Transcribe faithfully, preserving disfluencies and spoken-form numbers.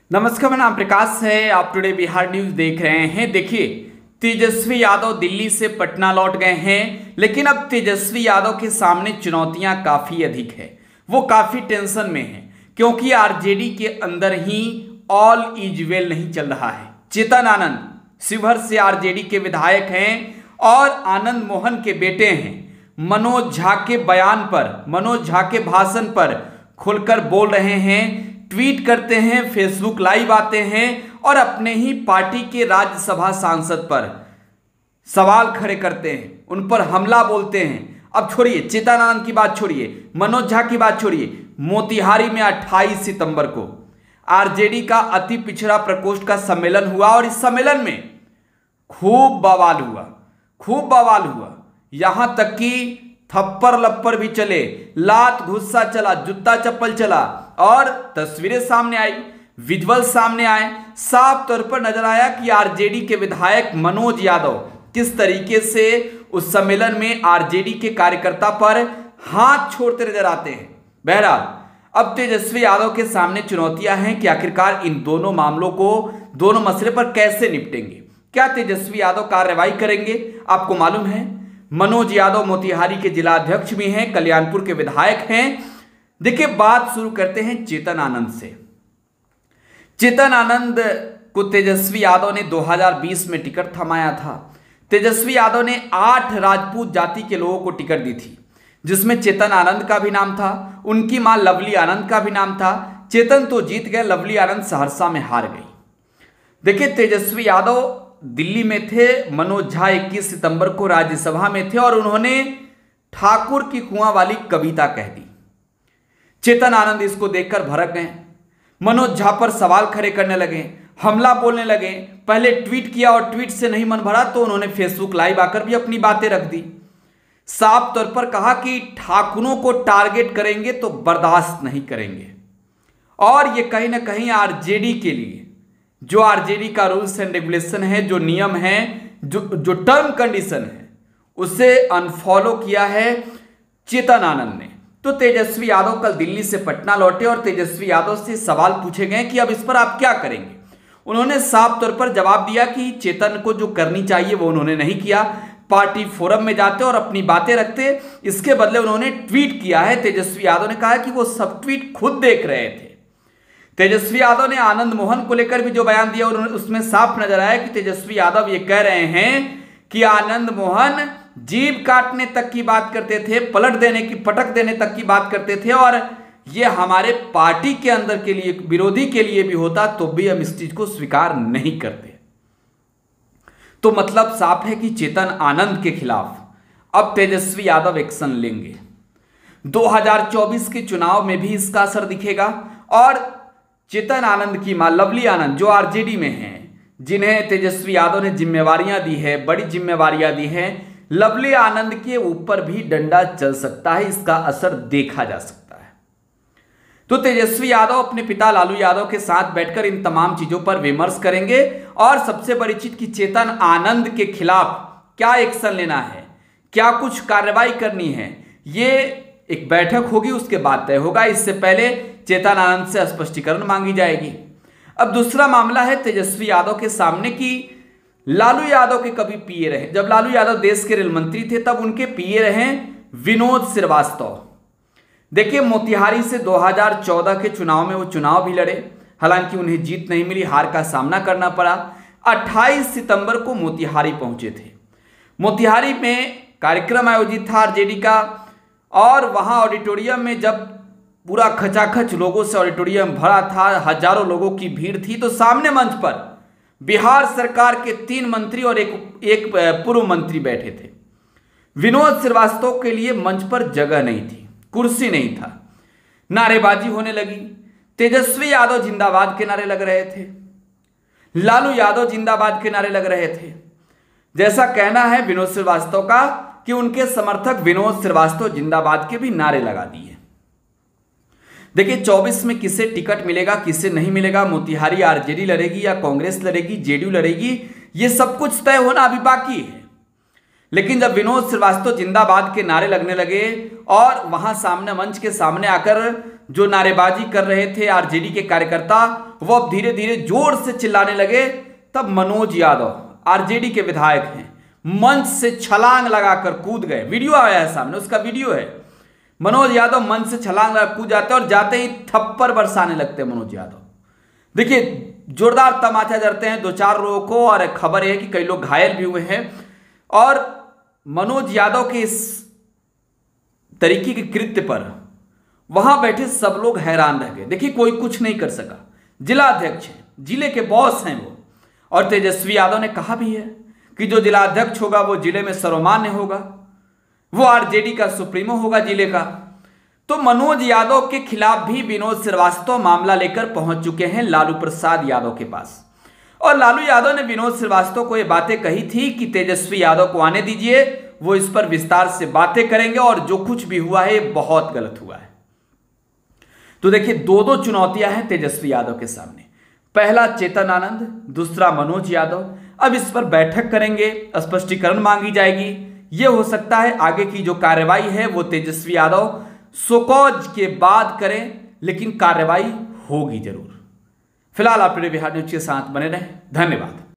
नमस्कार, मेरा नाम प्रकाश है। आप टुडे बिहार न्यूज देख रहे हैं। देखिए, तेजस्वी यादव दिल्ली से पटना लौट गए हैं, लेकिन अब तेजस्वी यादव के सामने चुनौतियां काफी अधिक है। वो काफी टेंशन में हैं, क्योंकि आरजेडी के अंदर ही ऑल इज वेल नहीं चल रहा है। चेतन आनंद शिवहर से आरजेडी के विधायक हैं और आनंद मोहन के बेटे हैं। मनोज झा के बयान पर, मनोज झा के भाषण पर खुलकर बोल रहे हैं, ट्वीट करते हैं, फेसबुक लाइव आते हैं और अपने ही पार्टी के राज्यसभा सांसद पर सवाल खड़े करते हैं, उन पर हमला बोलते हैं। अब छोड़िए चेतन आनंद की बात, छोड़िए मनोज झा की बात, छोड़िए मोतिहारी में अट्ठाईस सितंबर को आरजेडी का अति पिछड़ा प्रकोष्ठ का सम्मेलन हुआ और इस सम्मेलन में खूब बवाल हुआ, खूब बवाल हुआ। यहां तक कि थप्पड़ लप्पड़ भी चले, लात घुस्सा चला, जूता चप्पल चला और तस्वीरें सामने आई, विजुअल सामने आए। साफ तौर पर नजर आया कि आरजेडी के विधायक मनोज यादव किस तरीके से उस सम्मेलन में आरजेडी के कार्यकर्ता पर हाथ छोड़ते नजर आते हैं। बहरहाल अब तेजस्वी यादव के सामने चुनौतियां हैं कि आखिरकार इन दोनों मामलों को, दोनों मसले पर कैसे निपटेंगे। क्या तेजस्वी यादव कार्रवाई करेंगे? आपको मालूम है मनोज यादव मोतिहारी के जिला अध्यक्ष भी हैं, कल्याणपुर के विधायक हैं। देखिए, बात शुरू करते हैं चेतन आनंद से। चेतन आनंद को तेजस्वी यादव ने दो हज़ार बीस में टिकट थमाया था। तेजस्वी यादव ने आठ राजपूत जाति के लोगों को टिकट दी थी, जिसमें चेतन आनंद का भी नाम था, उनकी मां लवली आनंद का भी नाम था। चेतन तो जीत गए, लवली आनंद सहरसा में हार गई। देखिए, तेजस्वी यादव दिल्ली में थे, मनोज झा इक्कीस सितंबर को राज्यसभा में थे और उन्होंने ठाकुर की कुआं वाली कविता कह दी। चेतन आनंद इसको देखकर भड़क गए, मनोज झा पर सवाल खड़े करने लगे, हमला बोलने लगे। पहले ट्वीट किया और ट्वीट से नहीं मन भरा तो उन्होंने फेसबुक लाइव आकर भी अपनी बातें रख दी। साफ तौर पर कहा कि ठाकुरों को टारगेट करेंगे तो बर्दाश्त नहीं करेंगे। और ये कहीं ना कहीं आरजेडी के लिए, जो आरजेडी का रूल्स एंड रेगुलेशन है, जो नियम है, जो जो टर्म कंडीशन है, उसे अनफॉलो किया है चेतन आनंद ने। तो तेजस्वी यादव कल दिल्ली से पटना लौटे और तेजस्वी यादव से सवाल पूछे गए कि अब इस पर आप क्या करेंगे। उन्होंने साफ तौर पर जवाब दिया कि चेतन को जो करनी चाहिए वो उन्होंने नहीं किया। पार्टी फोरम में जाते और अपनी बातें रखते, इसके बदले उन्होंने ट्वीट किया है। तेजस्वी यादव ने कहा कि वो सब ट्वीट खुद देख रहे थे। तेजस्वी यादव ने आनंद मोहन को लेकर भी जो बयान दिया और उसमें साफ नजर आया कि तेजस्वी यादव ये कह रहे हैं कि आनंद मोहन जीभ काटने तक की बात करते थे, पलट देने की, पटक देने तक की बात करते थे और ये हमारे पार्टी के अंदर के लिए, विरोधी के लिए भी होता तो भी हम इस चीज को स्वीकार नहीं करते। तो मतलब साफ है कि चेतन आनंद के खिलाफ अब तेजस्वी यादव एक्शन लेंगे। दो हज़ार चौबीस के चुनाव में भी इसका असर दिखेगा और चेतन आनंद की मां लवली आनंद, जो आरजेडी में हैं, जिन्हें तेजस्वी यादव ने जिम्मेवारियां दी है, बड़ी जिम्मेवारियां दी हैं, लवली आनंद के ऊपर भी डंडा चल सकता है। इसका असर देखा जा सकता है। तो तेजस्वी यादव अपने पिता लालू यादव के साथ बैठकर इन तमाम चीजों पर विमर्श करेंगे और सबसे बड़ी चीज कि चेतन आनंद के खिलाफ क्या एक्शन लेना है, क्या कुछ कार्रवाई करनी है, ये एक बैठक होगी, उसके बाद तय होगा। इससे पहले चेतन आनंद से स्पष्टीकरण मांगी जाएगी। अब दूसरा मामला है तेजस्वी यादव के सामने कि लालू यादव के कभी पीए रहे। जब लालू यादव देश के रेल मंत्री थे तब उनके पीए रहे विनोद श्रीवास्तव। देखिए, मोतिहारी से दो हज़ार चौदह के चुनाव में वो चुनाव भी लड़े, हालांकि उन्हें जीत नहीं मिली, हार का सामना करना पड़ा। अट्ठाईस सितंबर को मोतिहारी पहुंचे थे। मोतिहारी में कार्यक्रम आयोजित था आरजेडी का और वहां ऑडिटोरियम में जब पूरा खचाखच लोगों से ऑडिटोरियम भरा था, हजारों लोगों की भीड़ थी, तो सामने मंच पर बिहार सरकार के तीन मंत्री और एक एक पूर्व मंत्री बैठे थे। विनोद श्रीवास्तव के लिए मंच पर जगह नहीं थी, कुर्सी नहीं था। नारेबाजी होने लगी, तेजस्वी यादव जिंदाबाद के नारे लग रहे थे, लालू यादव जिंदाबाद के नारे लग रहे थे। जैसा कहना है विनोद श्रीवास्तव का कि उनके समर्थक विनोद श्रीवास्तव जिंदाबाद के भी नारे लगा दिए। देखिए, चौबीस में किसे टिकट मिलेगा, किसे नहीं मिलेगा, मोतिहारी आरजेडी लड़ेगी या कांग्रेस लड़ेगी, जेडीयू लड़ेगी, ये सब कुछ तय होना अभी बाकी है। लेकिन जब विनोद श्रीवास्तव जिंदाबाद के नारे लगने लगे और वहां सामने मंच के सामने आकर जो नारेबाजी कर रहे थे आरजेडी के कार्यकर्ता, वो अब धीरे धीरे जोर से चिल्लाने लगे, तब मनोज यादव आरजेडी के विधायक हैं, मंच से छलांग लगाकर कूद गए। वीडियो आया है सामने, उसका वीडियो है। मनोज यादव मंच से छलांग लगा कूद जाते हैं और जाते ही थप्पड़ बरसाने लगते हैं मनोज यादव। देखिए जोरदार तमाचा जड़ते हैं दो चार लोगों को, और खबर है कि कई लोग घायल भी हुए हैं। और मनोज यादव के इस तरीके के कृत्य पर वहां बैठे सब लोग हैरान रह गए। देखिए कोई कुछ नहीं कर सका, जिला अध्यक्ष हैं, जिले के बॉस हैं वो, और तेजस्वी यादव ने कहा भी है कि जो जिला अध्यक्ष होगा वो जिले में सर्वमान्य होगा, वो आरजेडी का सुप्रीमो होगा जिले का। तो मनोज यादव के खिलाफ भी विनोद श्रीवास्तव मामला लेकर पहुंच चुके हैं लालू प्रसाद यादव के पास, और लालू यादव ने विनोद श्रीवास्तव को ये बातें कही थी कि तेजस्वी यादव को आने दीजिए, वो इस पर विस्तार से बातें करेंगे, और जो कुछ भी हुआ है ये बहुत गलत हुआ है। तो देखिए दो दो चुनौतियां हैं तेजस्वी यादव के सामने, पहला चेतन आनंद, दूसरा मनोज यादव। अब इस पर बैठक करेंगे, स्पष्टीकरण मांगी जाएगी। यह हो सकता है आगे की जो कार्रवाई है वो तेजस्वी यादव शोकॉज के बाद करें, लेकिन कार्रवाई होगी जरूर। फिलहाल आप बिहार न्यूज के साथ बने रहें। धन्यवाद।